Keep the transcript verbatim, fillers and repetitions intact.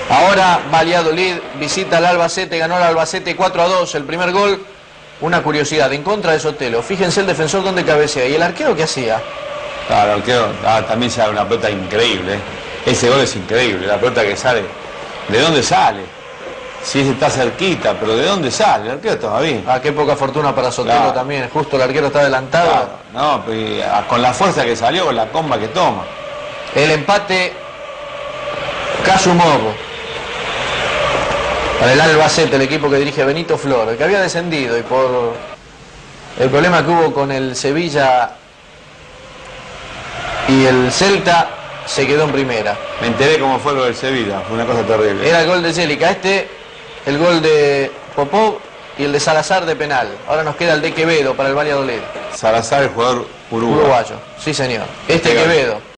Ahora Valladolid visita al Albacete, ganó el Albacete cuatro a dos, el primer gol. Una curiosidad, en contra de Sotelo. Fíjense el defensor donde cabecea. ¿Y el arquero qué hacía? Claro, el arquero ah, también sale una pelota increíble. ¿eh? Ese gol es increíble, la pelota que sale. ¿De dónde sale? Sí, está cerquita, pero ¿de dónde sale? El arquero estaba bien. Ah, qué poca fortuna para Sotelo claro. también. Justo el arquero está adelantado. Claro, no, pues, con la fuerza que salió, con la comba que toma. El empate Kasumov para el Albacete, el equipo que dirige Benito Flor, que había descendido y por el problema que hubo con el Sevilla y el Celta se quedó en primera. Me enteré cómo fue lo del Sevilla, fue una cosa terrible. Era el gol de Célica, este, el gol de Popov y el de Salazar de penal. Ahora nos queda el de Quevedo para el Valladolid. Salazar, el jugador uruguayo. Uruguayo, sí señor. Este Quevedo.